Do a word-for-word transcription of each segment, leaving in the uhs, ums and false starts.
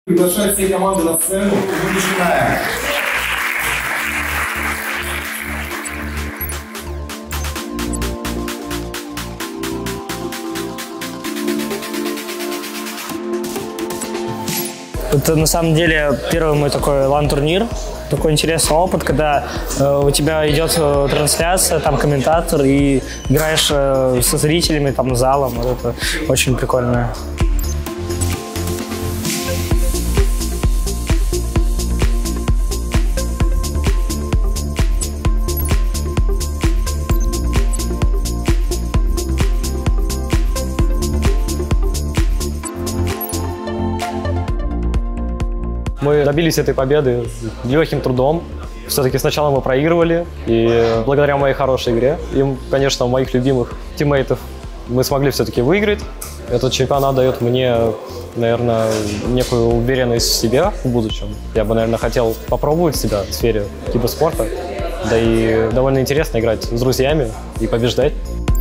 Приглашаю все команды на сцену, мы начинаем. Это на самом деле первый мой такой лан-турнир. Такой интересный опыт, когда э, у тебя идет э, трансляция, там комментатор, и играешь э, со зрителями, там, залом. Вот это очень прикольно. Мы добились этой победы легким трудом. Все-таки сначала мы проигрывали, и благодаря моей хорошей игре, и, конечно, моих любимых тиммейтов, мы смогли все-таки выиграть. Этот чемпионат дает мне, наверное, некую уверенность в себе в будущем. Я бы, наверное, хотел попробовать себя в сфере киберспорта. Да и довольно интересно играть с друзьями и побеждать.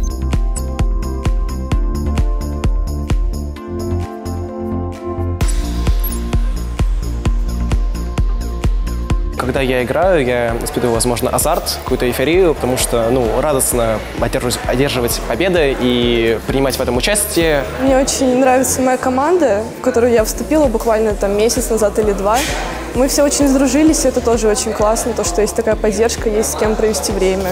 Когда я играю, я испытываю, возможно, азарт, какую-то эйфорию, потому что, ну, радостно одерживать, одерживать победы и принимать в этом участие. Мне очень нравится моя команда, в которую я вступила буквально там месяц назад или два. Мы все очень сдружились, и это тоже очень классно, то, что есть такая поддержка, есть с кем провести время.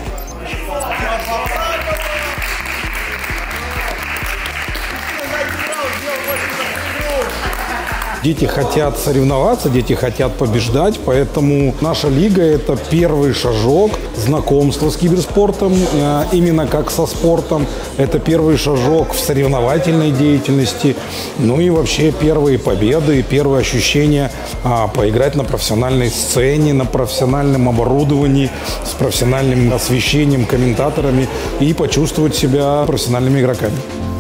Дети хотят соревноваться, дети хотят побеждать, поэтому наша лига – это первый шажок знакомства с киберспортом, именно как со спортом. Это первый шажок в соревновательной деятельности, ну и вообще первые победы, первые ощущения а, поиграть на профессиональной сцене, на профессиональном оборудовании, с профессиональным освещением, комментаторами и почувствовать себя профессиональными игроками.